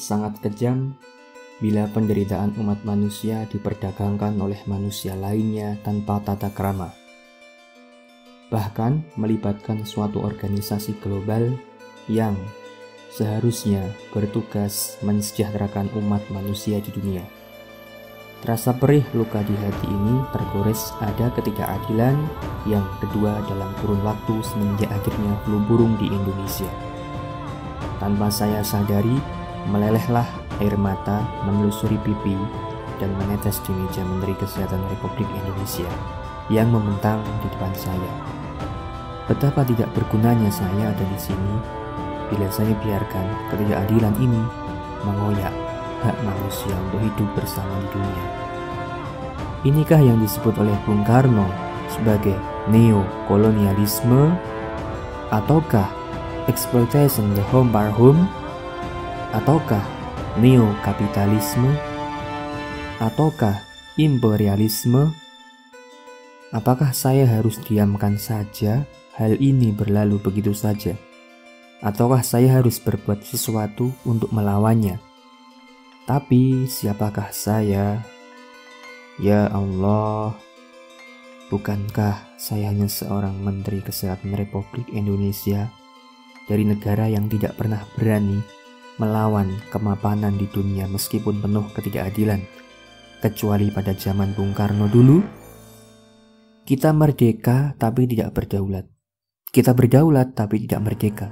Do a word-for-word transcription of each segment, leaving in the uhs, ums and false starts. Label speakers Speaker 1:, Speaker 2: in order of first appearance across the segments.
Speaker 1: sangat kejam bila penderitaan umat manusia diperdagangkan oleh manusia lainnya tanpa tata krama. Bahkan melibatkan suatu organisasi global yang seharusnya bertugas mensejahterakan umat manusia di dunia. Terasa perih luka di hati ini tergores ada ketidakadilan yang kedua dalam kurun waktu semenjak akhirnya flu burung di Indonesia. Tanpa saya sadari, melelehlah air mata menelusuri pipi dan menetes di meja Menteri Kesehatan Republik Indonesia yang membentang di depan saya. Betapa tidak bergunanya saya ada di sini bila saya biarkan ketidakadilan ini mengoyak hak manusia untuk hidup bersama di dunia. Inikah yang disebut oleh Bung Karno sebagai neokolonialisme, ataukah exploitation the home by home, ataukah neokapitalisme, ataukah imperialisme? Apakah saya harus diamkan saja hal ini berlalu begitu saja? Ataukah saya harus berbuat sesuatu untuk melawannya? Tapi siapakah saya? Ya Allah, bukankah saya hanya seorang Menteri Kesehatan Republik Indonesia dari negara yang tidak pernah berani melawan kemapanan di dunia meskipun penuh ketidakadilan, kecuali pada zaman Bung Karno dulu? Kita merdeka tapi tidak berdaulat. Kita berdaulat tapi tidak merdeka.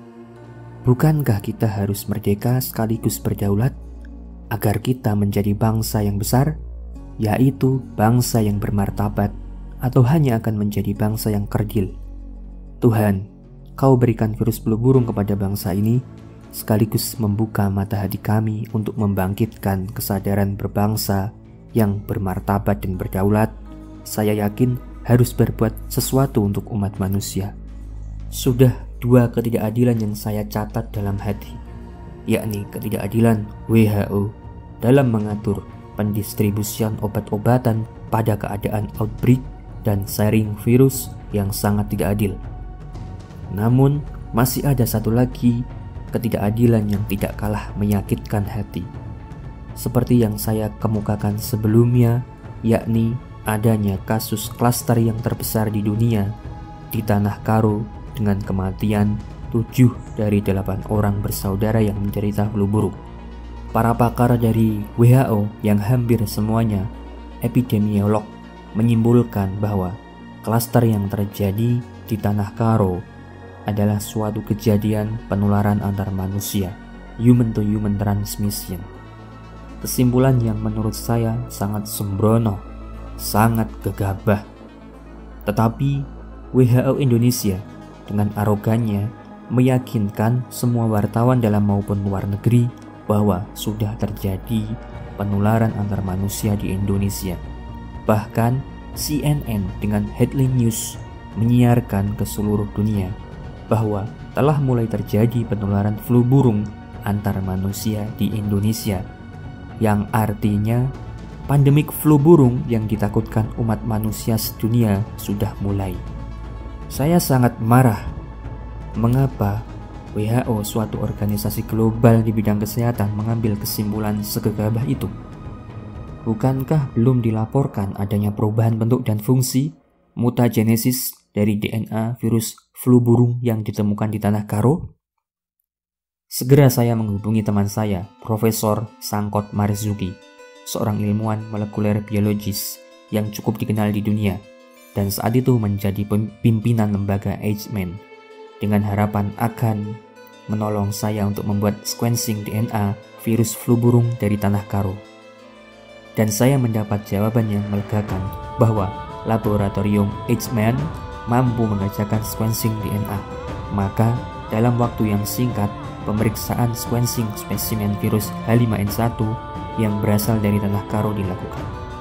Speaker 1: Bukankah kita harus merdeka sekaligus berdaulat agar kita menjadi bangsa yang besar, yaitu bangsa yang bermartabat, atau hanya akan menjadi bangsa yang kerdil? Tuhan, Kau berikan virus flu burung kepada bangsa ini sekaligus membuka mata hati kami untuk membangkitkan kesadaran berbangsa yang bermartabat dan berdaulat. Saya yakin harus berbuat sesuatu untuk umat manusia. Sudah dua ketidakadilan yang saya catat dalam hati, yakni ketidakadilan W H O dalam mengatur pendistribusian obat-obatan pada keadaan outbreak dan sharing virus yang sangat tidak adil. Namun masih ada satu lagi ketidakadilan yang tidak kalah menyakitkan hati, seperti yang saya kemukakan sebelumnya, yakni adanya kasus klaster yang terbesar di dunia di Tanah Karo dengan kematian tujuh dari delapan orang bersaudara yang menderita flu burung. Para pakar dari W H O yang hampir semuanya epidemiolog menyimpulkan bahwa klaster yang terjadi di Tanah Karo adalah suatu kejadian penularan antar manusia, human to human transmission. Kesimpulan yang menurut saya sangat sembrono, sangat gegabah. Tetapi W H O Indonesia dengan arogannya meyakinkan semua wartawan dalam maupun luar negeri bahwa sudah terjadi penularan antar manusia di Indonesia. Bahkan C N N dengan headline news menyiarkan ke seluruh dunia bahwa telah mulai terjadi penularan flu burung antar manusia di Indonesia, yang artinya pandemik flu burung yang ditakutkan umat manusia sedunia sudah mulai. Saya sangat marah. Mengapa W H O, suatu organisasi global di bidang kesehatan, mengambil kesimpulan segegabah itu? Bukankah belum dilaporkan adanya perubahan bentuk dan fungsi, mutagenesis dari D N A virus flu burung yang ditemukan di Tanah Karo? Segera saya menghubungi teman saya, Profesor Sangkot Marzuki, seorang ilmuwan molekuler biologis yang cukup dikenal di dunia, dan saat itu menjadi pimpinan lembaga Eichmann, dengan harapan akan menolong saya untuk membuat sequencing D N A virus flu burung dari Tanah Karo. Dan saya mendapat jawaban yang melegakan bahwa laboratorium Eichmann mampu mengerjakan sequencing D N A. Maka dalam waktu yang singkat, pemeriksaan sequencing spesimen virus H lima N satu yang berasal dari Tanah Karo dilakukan.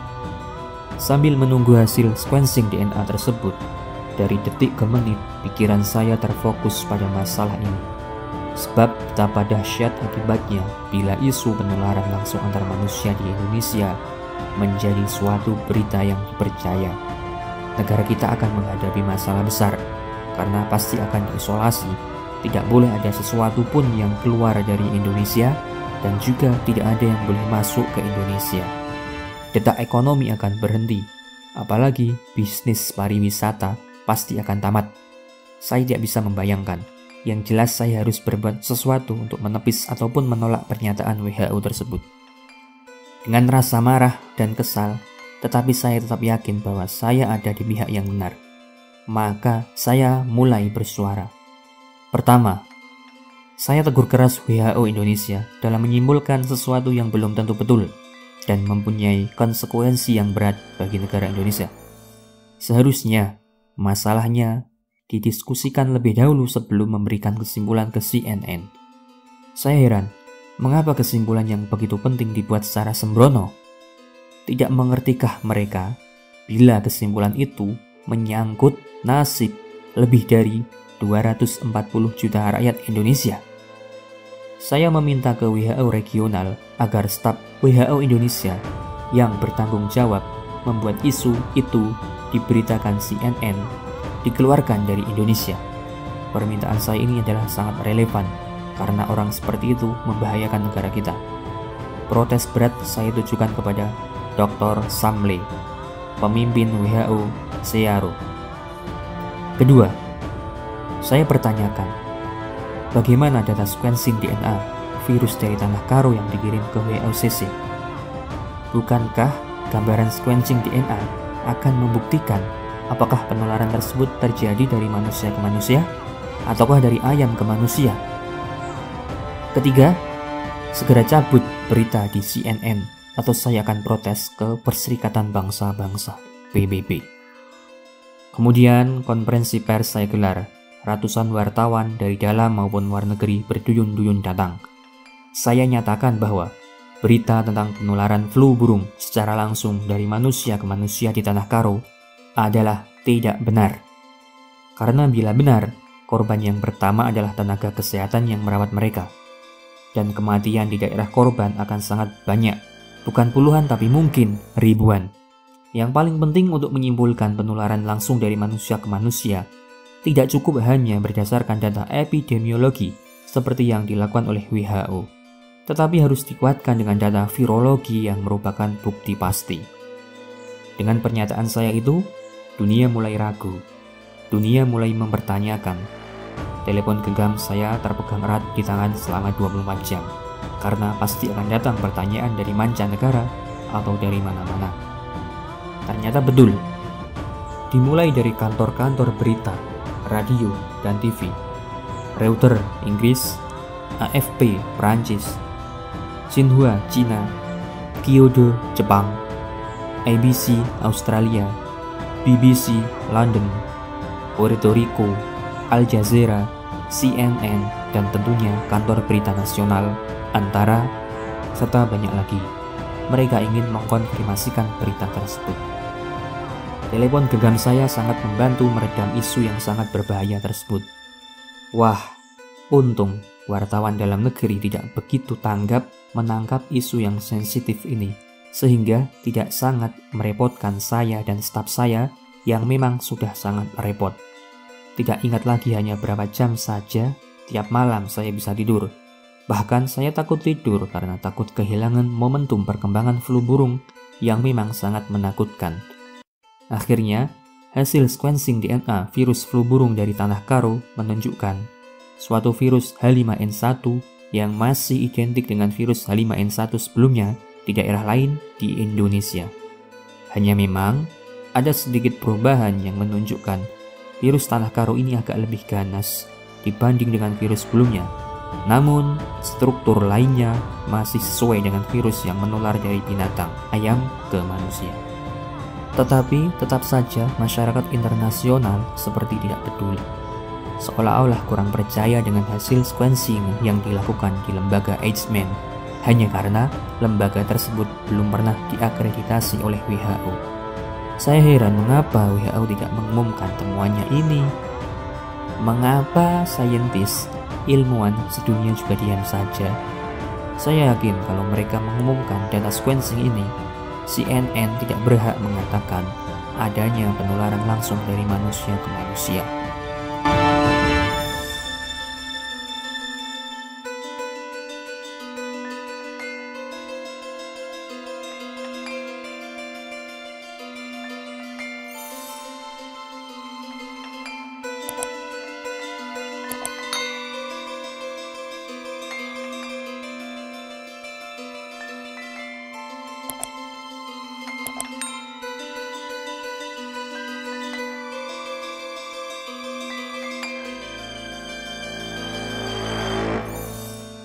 Speaker 1: Sambil menunggu hasil sequencing D N A tersebut, dari detik ke menit pikiran saya terfokus pada masalah ini. Sebab betapa dahsyat akibatnya bila isu penularan langsung antar manusia di Indonesia menjadi suatu berita yang dipercaya. Negara kita akan menghadapi masalah besar karena pasti akan diisolasi. Tidak boleh ada sesuatu pun yang keluar dari Indonesia dan juga tidak ada yang boleh masuk ke Indonesia. Detak ekonomi akan berhenti, apalagi bisnis pariwisata pasti akan tamat. Saya tidak bisa membayangkan. Yang jelas saya harus berbuat sesuatu untuk menepis ataupun menolak pernyataan W H O tersebut. Dengan rasa marah dan kesal, tetapi saya tetap yakin bahwa saya ada di pihak yang benar. Maka saya mulai bersuara. Pertama, saya tegur keras W H O Indonesia dalam menyimpulkan sesuatu yang belum tentu betul dan mempunyai konsekuensi yang berat bagi negara Indonesia. Seharusnya masalahnya didiskusikan lebih dahulu sebelum memberikan kesimpulan ke C N N. Saya heran, mengapa kesimpulan yang begitu penting dibuat secara sembrono? Tidak mengertikah mereka bila kesimpulan itu menyangkut nasib lebih dari dua ratus empat puluh juta rakyat Indonesia? Saya meminta ke W H O regional agar staf W H O Indonesia yang bertanggung jawab membuat isu itu diberitakan C N N dikeluarkan dari Indonesia. Permintaan saya ini adalah sangat relevan karena orang seperti itu membahayakan negara kita. Protes berat saya tujukan kepada Doktor Samle, pemimpin W H O Searo. Kedua, saya pertanyakan, bagaimana data sequencing D N A virus dari tanah karo yang dikirim ke W H O C C? Bukankah gambaran sequencing D N A akan membuktikan apakah penularan tersebut terjadi dari manusia ke manusia ataukah dari ayam ke manusia? Ketiga, segera cabut berita di C N N atau saya akan protes ke Perserikatan Bangsa-Bangsa P B B. Kemudian konferensi pers saya gelar. Ratusan wartawan dari dalam maupun luar negeri berduyun-duyun datang. Saya nyatakan bahwa berita tentang penularan flu burung secara langsung dari manusia ke manusia di tanah karo adalah tidak benar. Karena bila benar, korban yang pertama adalah tenaga kesehatan yang merawat mereka. Dan kematian di daerah korban akan sangat banyak, bukan puluhan tapi mungkin ribuan. Yang paling penting untuk menyimpulkan penularan langsung dari manusia ke manusia, tidak cukup hanya berdasarkan data epidemiologi seperti yang dilakukan oleh W H O, tetapi harus dikuatkan dengan data virologi yang merupakan bukti pasti. Dengan pernyataan saya itu, dunia mulai ragu, dunia mulai mempertanyakan. Telepon genggam saya terpegang erat di tangan selama dua puluh empat jam, karena pasti akan datang pertanyaan dari mancanegara atau dari mana-mana. Ternyata betul, dimulai dari kantor-kantor berita, radio, dan T V, Reuters Inggris, A F P Prancis, Xinhua Cina, Kyodo Jepang, A B C Australia, B B C London, Puerto Rico, Al Jazeera, C N N, dan tentunya kantor berita nasional, Antara, serta banyak lagi. Mereka ingin mengkonfirmasikan berita tersebut. Telepon genggam saya sangat membantu meredam isu yang sangat berbahaya tersebut. Wah, untung wartawan dalam negeri tidak begitu tanggap menangkap isu yang sensitif ini, sehingga tidak sangat merepotkan saya dan staf saya yang memang sudah sangat repot. Tidak ingat lagi hanya berapa jam saja tiap malam saya bisa tidur. Bahkan saya takut tidur karena takut kehilangan momentum perkembangan flu burung yang memang sangat menakutkan. Akhirnya, hasil sequencing D N A virus flu burung dari tanah karo menunjukkan suatu virus H lima N satu yang masih identik dengan virus H lima N satu sebelumnya di daerah lain di Indonesia. Hanya memang ada sedikit perubahan yang menunjukkan virus tanah karo ini agak lebih ganas dibanding dengan virus sebelumnya. Namun, struktur lainnya masih sesuai dengan virus yang menular dari binatang, ayam ke manusia. Tetapi tetap saja masyarakat internasional seperti tidak peduli. Seolah-olah kurang percaya dengan hasil sequencing yang dilakukan di lembaga Eichmann hanya karena lembaga tersebut belum pernah diakreditasi oleh W H O. Saya heran mengapa W H O tidak mengumumkan temuannya ini. Mengapa saintis, ilmuwan sedunia juga diam saja? Saya yakin kalau mereka mengumumkan data sequencing ini, C N N tidak berhak mengatakan adanya penularan langsung dari manusia ke manusia.